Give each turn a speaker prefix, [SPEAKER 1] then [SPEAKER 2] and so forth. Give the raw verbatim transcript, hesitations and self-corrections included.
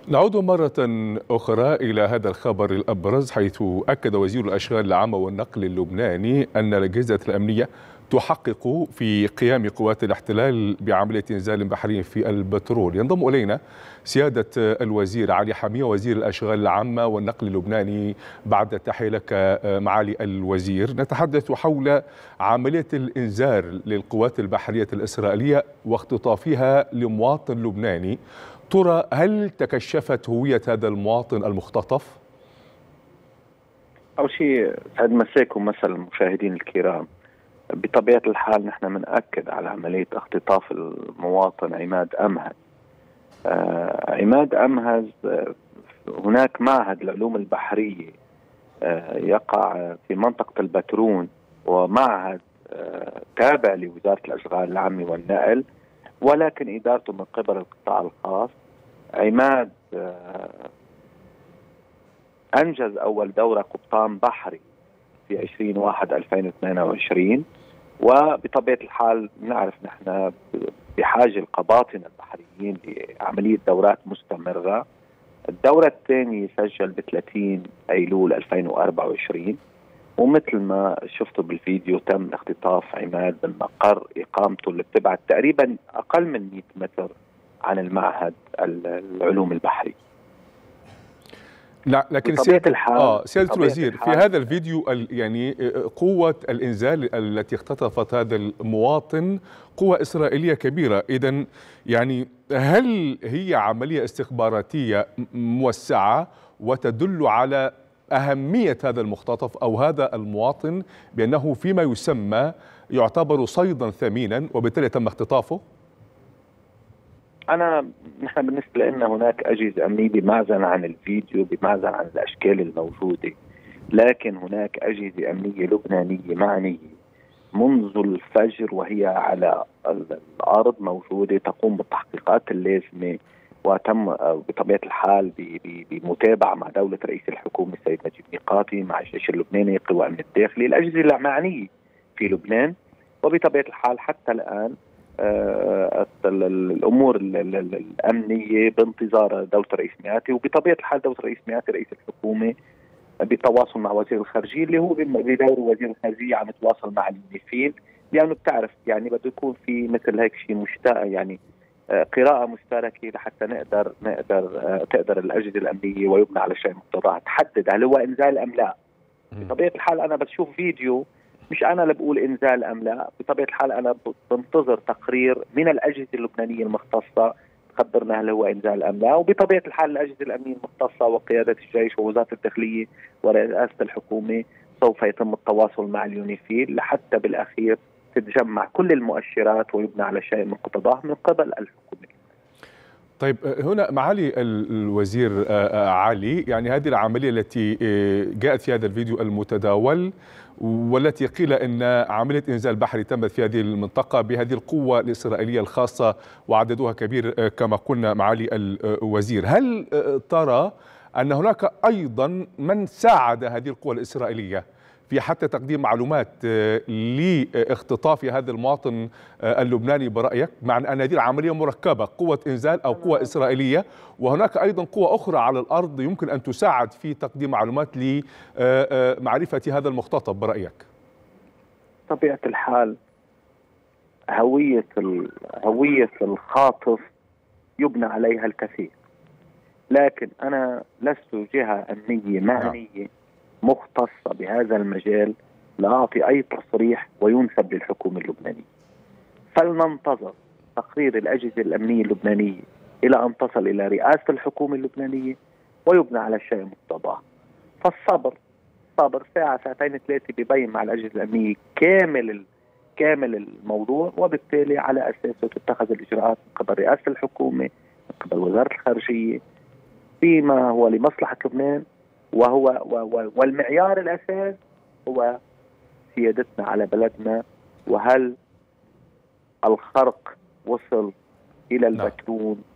[SPEAKER 1] نعود مرة أخرى إلى هذا الخبر الأبرز، حيث أكد وزير الأشغال العامة والنقل اللبناني أن الأجهزة الأمنية تحقق في قيام قوات الاحتلال بعملية إنزال بحري في البترول. ينضم إلينا سيادة الوزير علي حمية وزير الأشغال العامة والنقل اللبناني. بعد التحية لك معالي الوزير، نتحدث حول عملية الإنزال للقوات البحرية الإسرائيلية واختطافها لمواطن لبناني. ترى هل تكشفت هوية هذا المواطن المختطف؟
[SPEAKER 2] أول شيء سعد مساكم مثل المشاهدين الكرام. بطبيعة الحال نحن بنأكد على عملية اختطاف المواطن عماد أمهز. آه عماد أمهز، آه هناك معهد العلوم البحرية آه يقع في منطقة البترون، ومعهد آه تابع لوزارة الأشغال العامة والنقل، ولكن إدارته من قبل القطاع الخاص. عماد آه أنجز أول دورة قبطان بحري في عشرين واحد ألفين واثنين وعشرين، وبطبيعة الحال نعرف نحن بحاجة القباطنة البحريين لعملية دورات مستمرة. الدورة الثانية سجل ب ثلاثين أيلول ألفين وأربعة وعشرين، ومثل ما شفتوا بالفيديو تم اختطاف عماد من مقر إقامته اللي بتبعد تقريبا أقل من مئة متر عن المعهد العلوم البحري.
[SPEAKER 1] لا لكن سيادة اه سيادة الوزير، في هذا الفيديو يعني قوة الإنزال التي اختطفت هذا المواطن قوة إسرائيلية كبيرة، إذن يعني هل هي عملية استخباراتية موسعة وتدل على أهمية هذا المختطف أو هذا المواطن بأنه فيما يسمى يعتبر صيدا ثمينا وبالتالي تم اختطافه؟
[SPEAKER 2] أنا نحن بالنسبة لنا هناك أجهزة أمنية بمعزل عن الفيديو، بمعزل عن الأشكال الموجودة، لكن هناك أجهزة أمنية لبنانية معنية منذ الفجر وهي على الأرض موجودة تقوم بالتحقيقات اللازمة، وتم بطبيعة الحال بمتابعة مع دولة رئيس الحكومة السيد نجيب ميقاتي، مع الجيش اللبناني، قوى الأمن الداخلي، الأجهزة المعنية في لبنان. وبطبيعة الحال حتى الآن آه الأمور الأمنية بانتظار دولة رئيس ميقاتي، وبطبيعة الحال دولة رئيس ميقاتي رئيس الحكومة بالتواصل مع وزير الخارجية اللي هو بدور وزير الخارجية عم يتواصل مع اليونيفيل، لأنه يعني بتعرف يعني بده يكون في مثل هيك شيء مشتاق، يعني آه قراءة مشتركة لحتى نقدر نقدر آه تقدر الأجهزة الأمنية ويبنى على شيء مقتضى تحدد هل هو إنزال أم لا. بطبيعة الحال أنا بشوف فيديو، مش أنا اللي بقول إنزال أم لا، بطبيعة الحال أنا بنتظر تقرير من الأجهزة اللبنانية المختصة تخبرنا هل هو إنزال أم لا. وبطبيعة الحال الأجهزة الأمنية المختصة وقيادة الجيش ووزارة الداخلية ورئاسة الحكومة سوف يتم التواصل مع اليونيفيل لحتى بالأخير تتجمع كل المؤشرات ويبنى على شيء مقتضاه من قبل الحكومة.
[SPEAKER 1] طيب هنا معالي الوزير علي، يعني هذه العملية التي جاءت في هذا الفيديو المتداول والتي قيل أن عملية إنزال بحري تمت في هذه المنطقة بهذه القوة الإسرائيلية الخاصة وعددها كبير كما قلنا معالي الوزير، هل ترى أن هناك أيضا من ساعد هذه القوة الإسرائيلية في حتى تقديم معلومات لاختطاف هذا المواطن اللبناني برأيك، مع أن هذه العملية مركبة قوة إنزال أو قوة إسرائيلية وهناك أيضا قوة أخرى على الأرض يمكن أن تساعد في تقديم معلومات لمعرفة هذا المختطف برأيك؟
[SPEAKER 2] طبيعة الحال هوية هوية الخاطف يبنى عليها الكثير، لكن أنا لست جهة أمنية معنية مختصة بهذا المجال لأعطي أي تصريح وينسب للحكومة اللبنانية. فلننتظر تقرير الأجهزة الأمنية اللبنانية إلى أن تصل إلى رئاسة الحكومة اللبنانية ويبنى على الشيء مقتضاه. فالصبر صبر ساعة ساعتين ثلاثة ببين مع الأجهزة الأمنية كامل كامل الموضوع، وبالتالي على أساسه تتخذ الإجراءات من قبل رئاسة الحكومة من قبل وزارة الخارجية فيما هو لمصلحة لبنان. وهو والمعيار الأساس هو سيادتنا على بلدنا، وهل الخرق وصل إلى البترون